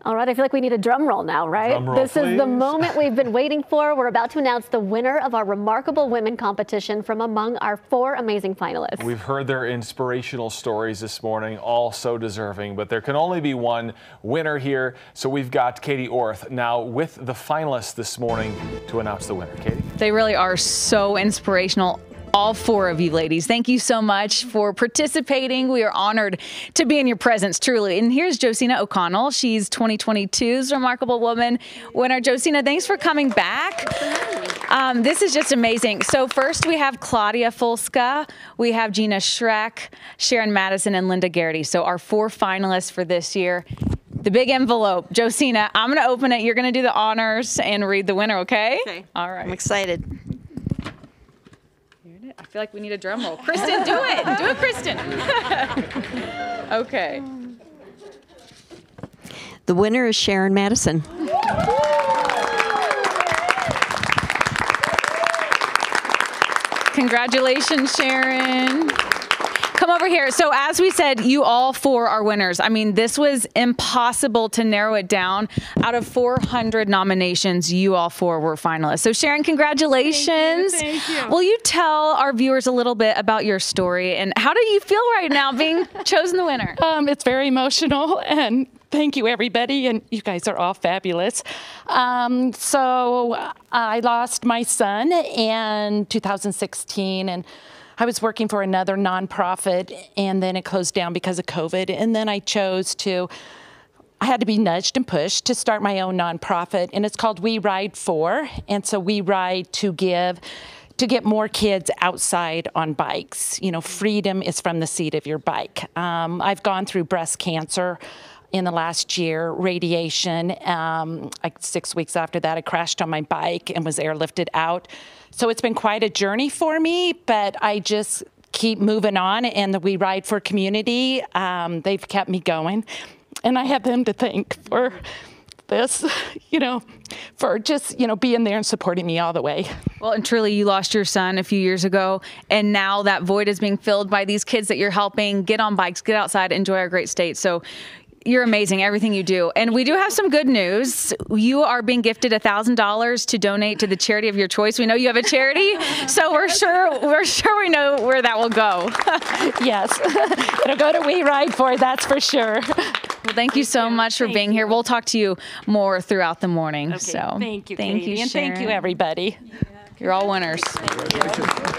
All right, I feel like we need a drum roll now, right? Drum roll, this please. is the moment we've been waiting for. We're about to announce the winner of our Remarkable Women competition from among our 4 amazing finalists. We've heard their inspirational stories this morning, all so deserving, but there can only be one winner here. So we've got Katie Orth now with the finalists this morning to announce the winner. Katie? They really are so inspirational. All 4 of you ladies, thank you so much for participating. We are honored to be in your presence, truly. And here's Josina O'Connell. She's 2022's Remarkable Woman winner. Josina, thanks for coming back. This is just amazing. So first we have Claudia Fulska, we have Gina Schreck, Sharon Madison, and Linda Garrity. So our 4 finalists for this year. The big envelope. Josina, I'm going to open it. You're going to do the honors and read the winner, okay? Okay. All right. I'm excited. I feel like we need a drum roll. Kristen, do it. Do it, Kristen. Okay. The winner is Sharon Madison. Congratulations, Sharon. Come over here. So as we said, you all 4 are winners. I mean, this was impossible to narrow it down. Out of 400 nominations, you all 4 were finalists. So Sharon, congratulations. Thank you. Will you tell our viewers a little bit about your story and how do you feel right now being chosen the winner? It's very emotional, and thank you, everybody, and you guys are all fabulous. So I lost my son in 2016, and I was working for another nonprofit, and then it closed down because of COVID. And then I had to be nudged and pushed to start my own nonprofit, and it's called We Ride For. And so we ride to get more kids outside on bikes. You know, freedom is from the seat of your bike. I've gone through breast cancer in the last year, radiation. Like 6 weeks after that, I crashed on my bike and was airlifted out. So it's been quite a journey for me, but I just keep moving on, and the We Ride For community, they've kept me going. And I have them to thank for this, for just, being there and supporting me all the way. Well, and truly, you lost your son a few years ago, and now that void is being filled by these kids that you're helping get on bikes, get outside, enjoy our great state. So you're amazing, everything you do. And we do have some good news. You are being gifted $1,000 to donate to the charity of your choice. We know you have a charity, so we're sure we know where that will go. Yes, it'll go to We Ride For, that's for sure. Well, thank you so much for being here. We'll talk to you more throughout the morning. Okay, so thank you, thank Katie, you, and thank you, everybody. You're all winners. Thank you.